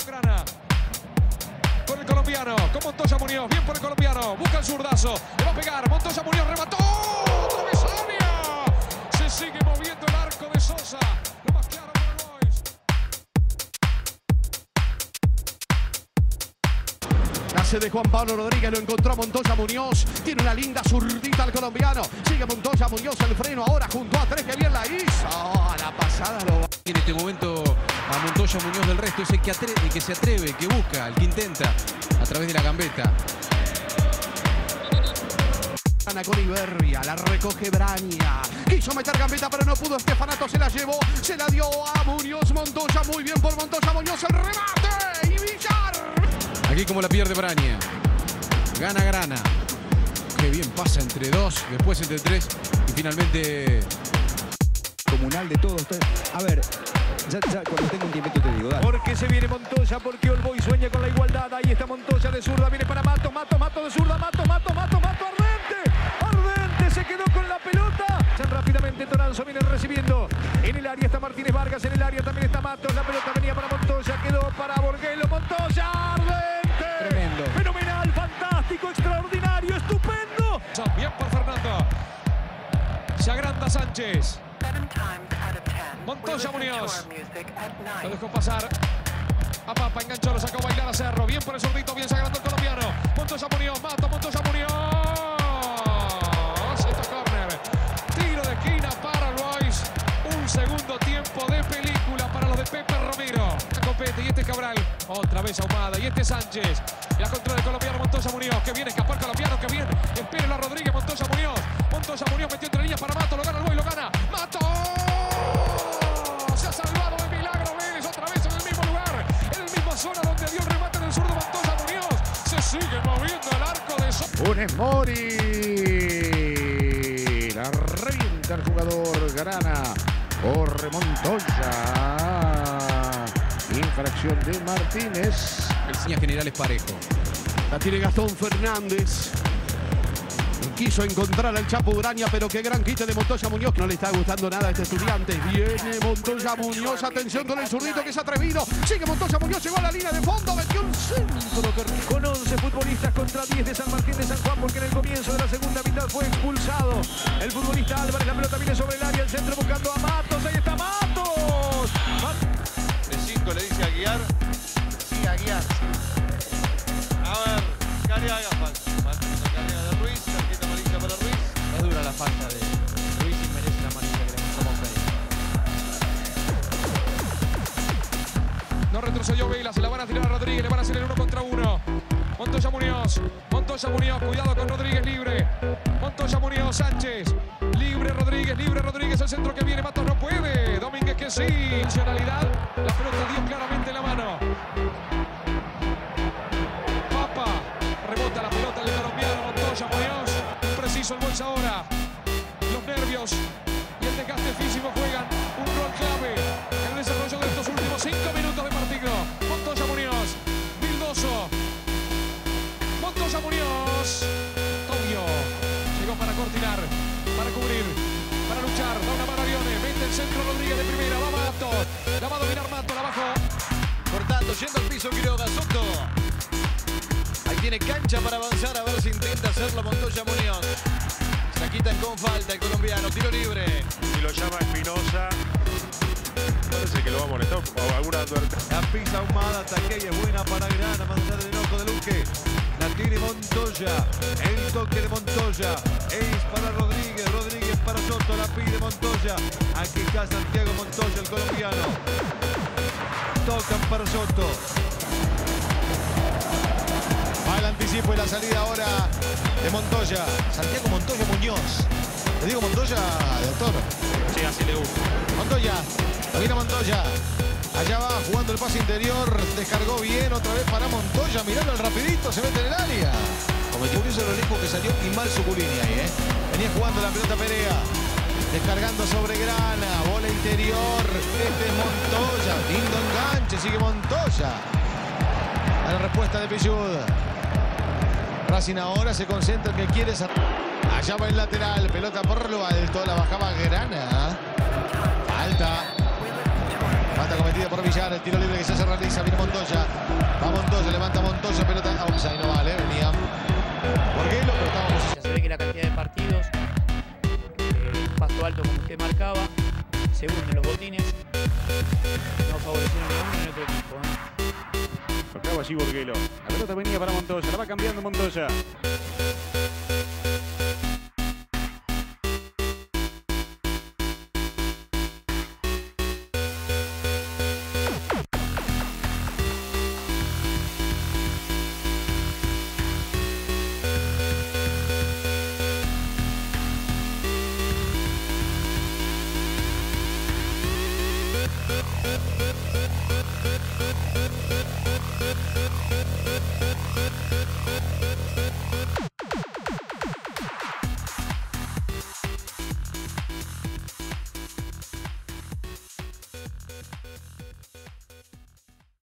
Grana. Con el colombiano, con Montoya Muñoz. Bien por el colombiano. Busca el zurdazo. Le va a pegar. Montoya Muñoz remató. ¡Travesaño! Se sigue moviendo el arco de Sosa. Lo más claro para el Boys. Nace de Juan Pablo Rodríguez, lo encontró a Montoya Muñoz. Tiene una linda zurdita el colombiano. Sigue Montoya Muñoz el freno ahora junto a tres, que bien la hizo. A la pasada lo va. En este momento a Montoya Muñoz del resto es el que se atreve, el que busca, el que intenta a través de la gambeta. Con Iberia, la recoge Braña. Quiso meter gambeta pero no pudo. Stefanato se la llevó, se la dio a Muñoz. Montoya, muy bien por Montoya Muñoz, el remate. Y Villar. Aquí como la pierde Braña. Gana Grana. Qué bien pasa entre dos, después entre tres y finalmente... Comunal de todos. A ver, ya cuando tengo un tiempito te digo, dale. Porque se viene Montoya, porque All Boys sueña con la igualdad. Ahí está Montoya de zurda, viene para Mato de zurda, Mato, Ardente se quedó con la pelota. Rápidamente Toranzo viene recibiendo. En el área está Martínez Vargas, en el área también está Matos. La pelota venía para Montoya, quedó para Borguelo. Montoya, Ardente. Tremendo. Fenomenal, fantástico, extraordinario, estupendo. Bien por Fernando. Se agranda Sánchez. Montoya Muñoz. Lo dejó pasar. A Papa, enganchó, lo sacó a bailar a Cerro. Bien por el zurdito, bien se agrandó el colombiano. Montoya Muñoz, Mato, Montoya Muñoz. Esto es córner. Tiro de esquina para el Boys. Un segundo tiempo de película para los de Pepe Romero. Copete y este Cabral. Otra vez Ahumada y este Sánchez. La contra del colombiano Montoya Muñoz. Que viene a escapar el colombiano, que bien. Espérelo a Rodríguez, Montoya Muñoz. Montoya Muñoz metió entre líneas para Mato. Lo gana el Boys, lo gana. ¡Mato! Se ha salvado de milagro Vélez. Otra vez en el mismo lugar. En la misma zona donde dio el remate del zurdo Montoya Muñoz. Se sigue moviendo el arco de Sosa. Funes Mori. La revienta el jugador Grana. Corre Montoya. Infracción de Martínez. El señal general es parejo. La tiene Gastón Fernández. Quiso encontrar al Chapo Braña, pero qué gran quite de Montoya Muñoz. No le está gustando nada a este estudiante. Viene Montoya Muñoz. Atención con el zurdito que es atrevido. Sigue Montoya Muñoz. Llegó a la línea de fondo. Metió un centro. Con 11 futbolistas contra 10 de San Martín de San Juan, porque en el comienzo de la segunda mitad fue expulsado el futbolista Álvarez. La pelota viene sobre el área, el centro buscando a Matos. Ahí está Matos. De 5 le dice a Guiar. Sí, a Guiar. A ver, Cariaga falta. Cariaga de Ruiz, tarjeta amarilla para Ruiz. Es dura la falta de Ruiz y merece la amarilla que le mostró Moncada. No retrocedió Vela, se la van a tirar a Rodríguez, le van a hacer el 1 contra 1. Montoya Muñoz, cuidado con Rodríguez, libre. Montoya Muñoz, Sánchez, libre Rodríguez, el centro que viene, Matos no puede. Domínguez que sí, intencionalidad, la pelota dio claramente en la mano. Papa, rebota la pelota del colombiano, Montoya Muñoz, preciso el Boys ahora. Los nervios y el desgaste físico juegan un rol clave en el desarrollo de estos últimos 5 minutos de partido. Montoya Muñoz, Vildoso, Montoya Muñoz, Tobio, llegó para cortinar, para cubrir, para luchar, da una mano a Lione, mete el centro Rodríguez de primera, va Mato, la va a dominar Mato, la bajó. Cortando, yendo al piso Quiroga, Soto. Ahí tiene cancha para avanzar, a ver si intenta hacerlo Montoya Muñoz. Se la quitan con falta el colombiano, tiro libre. Si lo llama Espinosa, parece que lo va a molestar o alguna advertencia. La pisa Ahumada, Taqueya es buena para Grana, manzana del enojo de Luque. La tiene Montoya, el toque de Montoya. Es para Rodríguez, Rodríguez para Soto, la pide Montoya. Aquí está Santiago Montoya, el colombiano. Tocan para Soto. Va el anticipo y la salida ahora de Montoya. Santiago Montoya Muñoz. Le digo Montoya, doctor. Sí, así le gusta. Montoya, mira Montoya. Allá va jugando el pase interior. Descargó bien otra vez para Montoya. Miralo al rapidito, se mete en el área. Cometió un error lejos que salió y mal Suculini ahí, ¿eh? Venía jugando la pelota Perea. Descargando sobre Grana. Bola interior. Este es Montoya. Lindo enganche. Sigue Montoya. A la respuesta de Pillud. Racing ahora se concentra en que quiere. Allá va el lateral. Pelota por lo alto. La bajaba Grana. Falta. Falta cometida por Villar. llegar el tiro libre que ya se realiza. Viene Montoya. Va Montoya, levanta Montoya, pelota. Ahí no vale, venía Borguelo, pero estábamos. Ya se ve que la cantidad de partidos, paso alto como usted marcaba, segundo en los botines, no favorecieron ni a uno ni a otro equipo. Tocaba allí Borguelo. La pelota venía para Montoya, la va cambiando Montoya.